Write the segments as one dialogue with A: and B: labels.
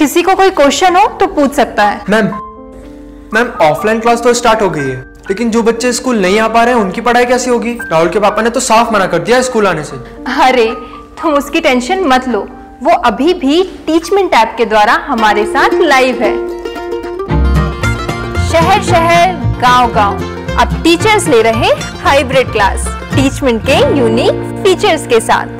A: किसी को कोई क्वेश्चन हो तो पूछ सकता है।
B: मैम ऑफलाइन क्लास तो स्टार्ट हो गई है, लेकिन जो बच्चे स्कूल नहीं आ पा रहे हैं उनकी पढ़ाई कैसे होगी? राहुल के पापा ने तो साफ मना कर दिया स्कूल आने से।
A: अरे तुम उसकी टेंशन मत लो, वो अभी भी टीचमेंट ऐप के द्वारा हमारे साथ लाइव है। शहर शहर गांव गांव अब टीचर्स ले रहे हाइब्रिड क्लास टीचमेंट के यूनिक फीचर्स के साथ।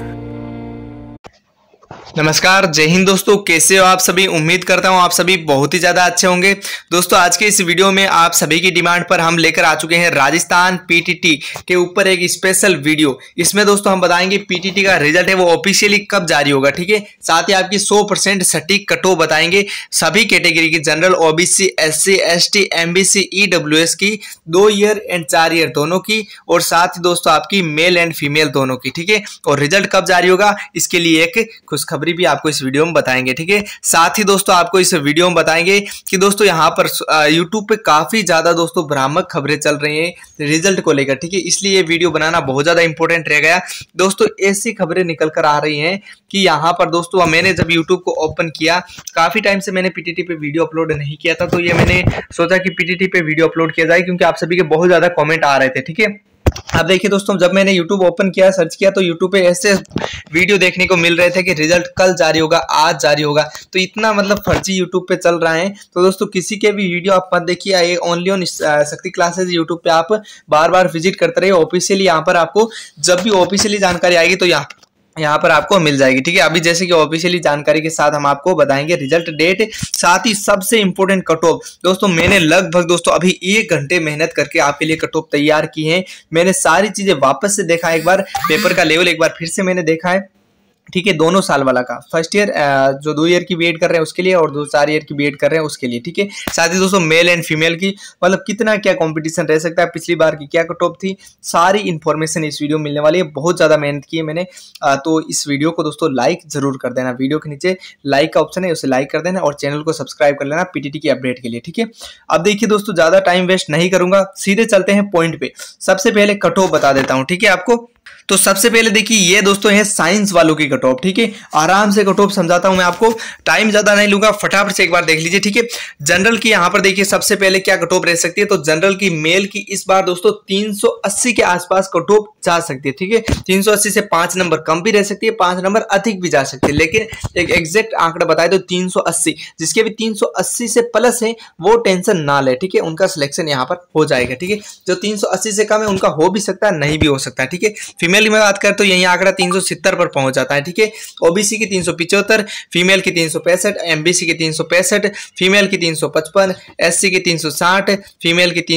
C: नमस्कार, जय हिंद दोस्तों, कैसे हो आप सभी? उम्मीद करता हूं आप सभी बहुत ही ज़्यादा अच्छे होंगे। दोस्तों आज के इस वीडियो में आप सभी की डिमांड पर हम लेकर आ चुके हैं राजस्थान पीटीटी के ऊपर एक स्पेशल वीडियो। इसमें दोस्तों हम बताएंगे पीटीटी का रिजल्ट है वो ऑफिशियली कब जारी होगा, ठीक है। साथ ही आपकी 100% सटीक कट ऑफ बताएंगे सभी कैटेगरी की, general, OBC, SC, ST, MBC, EWS की 2 ईयर एंड 4 ईयर दोनों की, और साथ ही दोस्तों आपकी मेल एंड फीमेल दोनों की, ठीक है। और रिजल्ट कब जारी होगा इसके लिए एक खुशखबरी भी आपको इस वीडियो में बताएंगे, ठीक है। साथ ही दोस्तों आपको इस वीडियो में बताएंगे कि दोस्तों यहाँ पर YouTube पे काफी ज्यादा दोस्तों भ्रामक खबरें चल रही हैं रिजल्ट को लेकर, ठीक है। इसलिए ये वीडियो बनाना बहुत ज्यादा इंपॉर्टेंट रह गया दोस्तों। ऐसी खबरें निकल कर आ रही हैं कि यहाँ पर दोस्तों मैंने जब YouTube को ओपन किया, काफी टाइम से मैंने पीटीटी पे वीडियो अपलोड नहीं किया था, तो ये मैंने सोचा कि पीटीटी पे वीडियो अपलोड किया जाए क्योंकि आप सभी के बहुत ज्यादा कमेंट आ रहे थे, ठीक है। अब देखिए दोस्तों, जब मैंने YouTube ओपन किया, सर्च किया, तो YouTube पे ऐसे वीडियो देखने को मिल रहे थे कि रिजल्ट कल जारी होगा, आज जारी होगा। तो इतना मतलब फर्जी YouTube पे चल रहा है। तो दोस्तों किसी के भी वीडियो आप मत देखिए, ये only on Shakti classes YouTube पे आप बार बार विजिट करते रहिए। ऑफिशियली यहाँ पर आपको जब भी ऑफिशियली जानकारी आएगी तो यहाँ पर आपको मिल जाएगी, ठीक है। अभी जैसे कि ऑफिशियली जानकारी के साथ हम आपको बताएंगे रिजल्ट डेट, साथ ही सबसे इंपॉर्टेंट कट ऑफ। दोस्तों मैंने लगभग दोस्तों अभी 1 घंटे मेहनत करके आपके लिए कट ऑफ तैयार की है। मैंने सारी चीजें वापस से देखा, एक बार पेपर का लेवल एक बार फिर से मैंने देखा है, ठीक है। दोनों साल वाला का, फर्स्ट ईयर जो 2 ईयर की बीएड कर रहे हैं उसके लिए, और जो 4 ईयर की बीएड कर रहे हैं उसके लिए, ठीक है। साथ ही दोस्तों मेल एंड फीमेल की मतलब कितना क्या कंपटीशन रह सकता है, पिछली बार की क्या कट ऑफ थी, सारी इंफॉर्मेशन इस वीडियो में मिलने वाली है। बहुत ज्यादा मेहनत की है मैंने, तो इस वीडियो को दोस्तों लाइक जरूर कर देना। वीडियो के नीचे लाइक का ऑप्शन है, उसे लाइक कर देना और चैनल को सब्सक्राइब कर लेना पीटीटी की अपडेट के लिए, ठीक है। अब देखिए दोस्तों, ज्यादा टाइम वेस्ट नहीं करूंगा, सीधे चलते हैं पॉइंट पे। सबसे पहले कट ऑफ बता देता हूं, ठीक है आपको। तो सबसे पहले देखिए ये दोस्तों है साइंस वालों की कट ऑफ, ठीक है। आराम से कट ऑफ समझाता हूं मैं आपको, टाइम ज्यादा नहीं लूंगा, फटाफट से एक बार देख लीजिए, ठीक है। जनरल की यहां पर देखिए सबसे पहले क्या कट ऑफ रह सकती है, तो जनरल की मेल की इस बार दोस्तों 380 के आसपास कट ऑफ जा सकती है, ठीक है। 380 से 5 नंबर कम भी रह सकती है, 5 नंबर अधिक भी जा सकती है, लेकिन एक एग्जैक्ट आंकड़ा बताए तो 380। जिसके भी 380 से प्लस है वो टेंशन ना ले, ठीक है, उनका सिलेक्शन यहाँ पर हो जाएगा, ठीक है। जो 380 से कम है उनका हो भी सकता है, नहीं भी हो सकता है, ठीक है। फीमेल की मैं बात करें तो यही आंकड़ा 370 पर पहुंच जाता है, ठीक है। ओबीसी की 375, फीमेल की 365, एमबीसी की 365, फीमेल की 355, एससी की 360, फीमेल की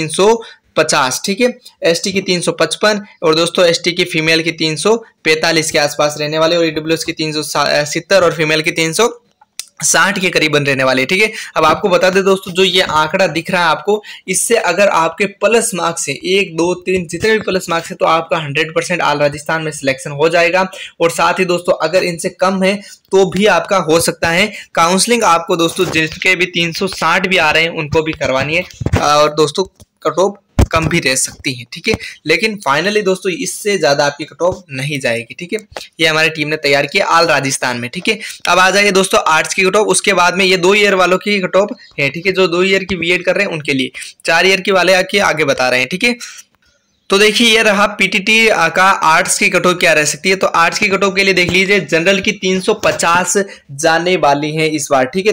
C: 350, ठीक है। एसटी की 355, और दोस्तों एसटी की फीमेल की 345 के आसपास रहने वाले, और ईडब्ल्यूएस की 370 और फीमेल की 360 के करीबन रहने वाले, ठीक है। अब आपको बता दें दोस्तों, जो ये आंकड़ा दिख रहा है आपको, इससे अगर आपके प्लस मार्क्स है 1 2 3 जितने भी प्लस मार्क्स है तो आपका 100% ऑल राजस्थान में सिलेक्शन हो जाएगा। और साथ ही दोस्तों अगर इनसे कम है तो भी आपका हो सकता है। काउंसलिंग आपको दोस्तों जिसके भी 360 भी आ रहे हैं उनको भी करवानी है, और दोस्तों कट ऑफ कम भी रह सकती है, ठीक है। लेकिन फाइनली दोस्तों इससे ज्यादा आपकी कट ऑफ नहीं जाएगी, ठीक है। ये हमारी टीम ने तैयार किया ऑल राजस्थान में, ठीक है। अब आ जाइए दोस्तों आर्ट्स की कट ऑफ, उसके बाद में ये 2 ईयर वालों की कट ऑफ है, ठीक है। जो 2 ईयर की बीएड कर रहे हैं उनके लिए, 4 ईयर की वाले आगे बता रहे हैं, ठीक है। तो देखिए ये रहा पीटीटी का आर्ट्स की कट ऑफ क्या रह सकती है। तो आर्ट्स की कट ऑफ के लिए देख लीजिए, जनरल की 350 जाने वाली है इस बार, ठीक है।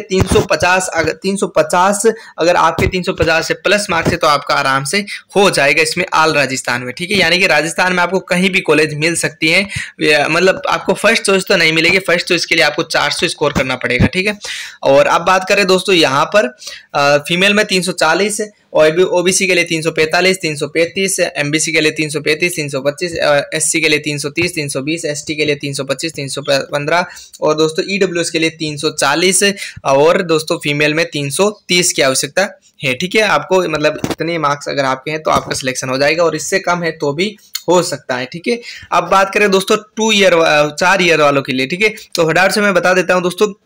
C: 350 अगर आपके 350 से प्लस मार्क्स है तो आपका आराम से हो जाएगा इसमें ऑल राजस्थान में, ठीक है। यानी कि राजस्थान में आपको कहीं भी कॉलेज मिल सकती है, मतलब आपको फर्स्ट चॉइस तो नहीं मिलेगी, फर्स्ट चॉइस के लिए आपको 400 स्कोर करना पड़ेगा, ठीक है। और अब बात करें दोस्तों यहाँ पर फीमेल में 340, और ओबीसी के लिए 345, 335, एमबीसी के लिए 335, 325, एससी के लिए 330, 320, एसटी के लिए 325, 315, और दोस्तों ईडब्ल्यूएस के लिए 340, और दोस्तों फीमेल में 330 की आवश्यकता है, ठीक है। आपको मतलब इतने मार्क्स अगर आपके हैं तो आपका सिलेक्शन हो जाएगा, और इससे कम है तो भी हो सकता है, ठीक है। अब बात करें दोस्तों 4 ईयर वालों के लिए, ठीक है। तो फटाफट से मैं बता देता हूं दोस्तों,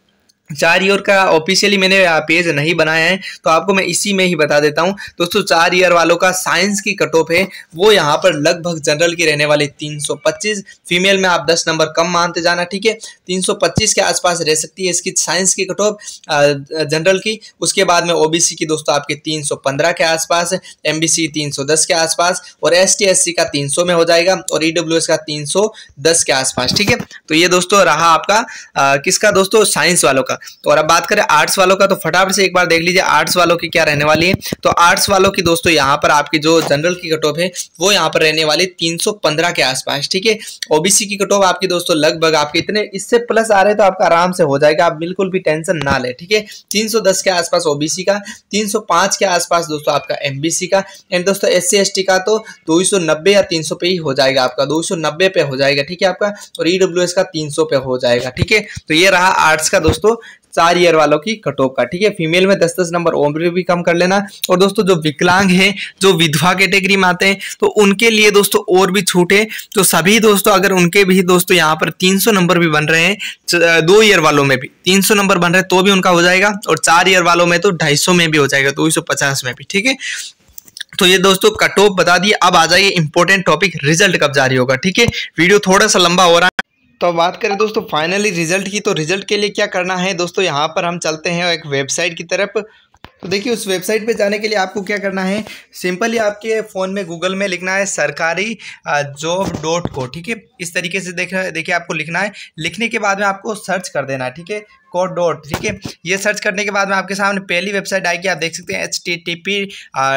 C: 4 ईयर का ऑफिशियली मैंने पेज नहीं बनाया है, तो आपको मैं इसी में ही बता देता हूं दोस्तों। 4 ईयर वालों का साइंस की कट ऑफ है वो यहाँ पर लगभग जनरल की रहने वाली 325, फीमेल में आप 10 नंबर कम मानते जाना, ठीक है। 325 के आसपास रह सकती है इसकी साइंस की कट ऑफ जनरल की। उसके बाद में ओबीसी की दोस्तों आपके 315 के आसपास, एमबीसी 310 के आसपास, और एसटी एससी का 300 में हो जाएगा, और ईडब्ल्यूएस का 310 के आसपास, ठीक है। तो ये दोस्तों रहा आपका किसका दोस्तों, साइंस वालों का। तो और अब बात करें आर्ट्स वालों का, तो फटाफट से एक बार देख लीजिए आर्ट्स वालों की क्या रहने वाली है। तो आर्ट्स वालों की दोस्तों यहाँ पर आपकी जो जनरल की कट ऑफ है वो यहाँ पर रहने वाली 315 के आसपास, ठीक है। ओबीसी की कट ऑफ आपकी दोस्तों लगभग आपके इतने इससे प्लस आ रहे हैं तो आपका आराम से हो जाएगा, आप बिल्कुल भी टेंशन ना ले, ठीक है। 310 के आसपास ओबीसी का, 305 के आसपास दोस्तों आपका एमबीसी का, एंड दोस्तों एससी एसटी का तो 290 या 300 पे ही हो जाएगा आपका, 290 पे हो जाएगा, ठीक है आपका, और ईडब्ल्यूएस का 300 पे हो जाएगा, ठीक है। तो ये रहा आर्ट्स का दोस्तों 4 ईयर वालों की कट ऑफ का, ठीक है। फीमेल में 10-10 नंबर उम्र भी कम कर लेना। और दोस्तों जो विकलांग हैं, जो विधवा कैटेगरी में आते हैं, तो उनके लिए दोस्तों और भी छूट है। तो सभी दोस्तों अगर उनके भी दोस्तों यहाँ पर 300 नंबर भी बन रहे हैं, 2 ईयर वालों में भी 300 नंबर बन रहे हैं तो भी उनका हो जाएगा, और 4 ईयर वालों में तो 250 में भी हो जाएगा, 250 में भी, ठीक है। तो ये दोस्तों कट ऑफ बता दिए। अब आ जाइए इंपॉर्टेंट टॉपिक, रिजल्ट कब जारी होगा, ठीक है। वीडियो थोड़ा सा लंबा हो रहा है। तो बात करें दोस्तों फाइनली रिजल्ट की, तो रिजल्ट के लिए क्या करना है दोस्तों, यहाँ पर हम चलते हैं एक वेबसाइट की तरफ। तो देखिए उस वेबसाइट पे जाने के लिए आपको क्या करना है, सिंपली आपके फ़ोन में गूगल में लिखना है सरकारी job.co, ठीक है। इस तरीके से देखिए आपको लिखना है। लिखने के बाद में आपको सर्च कर देना है, ठीक है, .co, ठीक है। ये सर्च करने के बाद में आपके सामने पहली वेबसाइट आएगी, आप देख सकते हैं http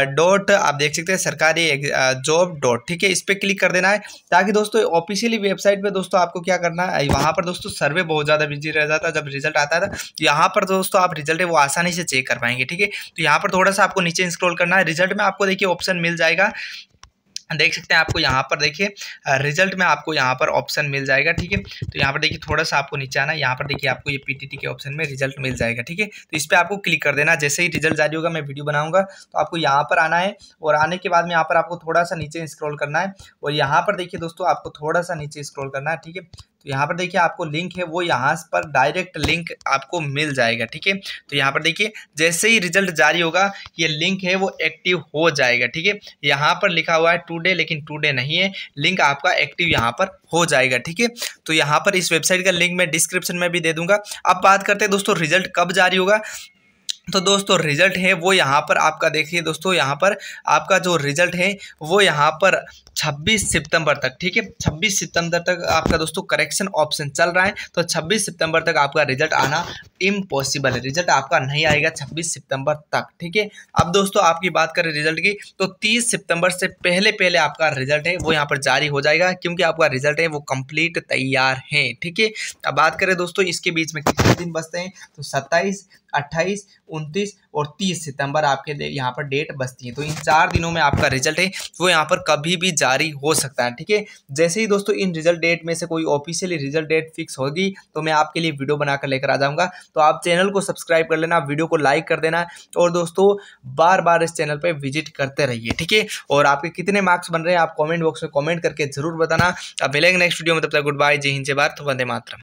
C: आप देख सकते हैं सरकारी job, ठीक है। इस पर क्लिक कर देना है, ताकि दोस्तों ऑफिशियली वेबसाइट पे दोस्तों आपको क्या करना है, वहाँ पर दोस्तों सर्वे बहुत ज़्यादा बिजी रह जाता है जब रिजल्ट आता था। यहाँ पर दोस्तों आप रिजल्ट है वो आसानी से चेक कर पाएंगे, ठीक है। तो यहाँ पर थोड़ा सा आपको नीचे स्क्रॉल करना है। रिजल्ट में आपको देखिए ऑप्शन मिल जाएगा, देख सकते हैं आपको यहाँ पर देखिए रिजल्ट में आपको यहाँ पर ऑप्शन मिल जाएगा, ठीक है। तो यहाँ पर देखिए थोड़ा सा आपको नीचे आना है, यहाँ पर देखिए आपको ये पीटीटी के ऑप्शन में रिजल्ट मिल जाएगा, ठीक है। तो इस पर आपको क्लिक कर देना। जैसे ही रिजल्ट जारी होगा मैं वीडियो बनाऊंगा तो आपको यहाँ पर आना है, और आने के बाद में यहाँ पर आपको थोड़ा सा नीचे स्क्रॉल करना है, और यहाँ पर देखिए दोस्तों आपको थोड़ा सा नीचे स्क्रॉल करना है, ठीक है। तो यहाँ पर देखिए आपको लिंक है वो यहाँ पर डायरेक्ट लिंक आपको मिल जाएगा, ठीक है। तो यहाँ पर देखिए जैसे ही रिजल्ट जारी होगा ये लिंक है वो एक्टिव हो जाएगा, ठीक है। यहाँ पर लिखा हुआ है टुडे, लेकिन टुडे नहीं है, लिंक आपका एक्टिव यहाँ पर हो जाएगा, ठीक है। तो यहाँ पर इस वेबसाइट का लिंक मैं डिस्क्रिप्शन में भी दे दूंगा। अब बात करते हैं दोस्तों रिजल्ट कब जारी होगा। तो दोस्तों रिजल्ट है वो यहाँ पर आपका देखिए दोस्तों, यहाँ पर आपका जो रिजल्ट है वो यहाँ पर 26 सितंबर तक, ठीक है। 26 सितंबर तक आपका दोस्तों करेक्शन ऑप्शन चल रहा है, तो 26 सितंबर तक आपका रिजल्ट आना इम्पॉसिबल है। रिजल्ट आपका नहीं आएगा 26 सितंबर तक, ठीक है। अब दोस्तों आपकी बात करें रिजल्ट की, तो 30 सितंबर से पहले आपका रिजल्ट है वो यहाँ पर जारी हो जाएगा, क्योंकि आपका रिजल्ट है वो कंप्लीट तैयार है, ठीक है। अब बात करें दोस्तों इसके बीच में कितने दिन बचते हैं, तो 27, 28, 29 और 30 सितंबर आपके यहाँ पर डेट बचती है। तो इन 4 दिनों में आपका रिजल्ट है वो यहाँ पर कभी भी जारी हो सकता है, ठीक है। जैसे ही दोस्तों इन रिजल्ट डेट में से कोई ऑफिशियली रिजल्ट डेट फिक्स होगी तो मैं आपके लिए वीडियो बनाकर लेकर आ जाऊंगा। तो आप चैनल को सब्सक्राइब कर लेना, वीडियो को लाइक कर देना, और दोस्तों बार बार इस चैनल पर विजिट करते रहिए, ठीक है। और आपके कितने मार्क्स बन रहे हैं आप कॉमेंट बॉक्स में कॉमेंट करके जरूर बताना। अब मिलेंगे नेक्स्ट वीडियो में, तब तक गुड बाय, जय हिंद, जय भारत, वंदे मातरम।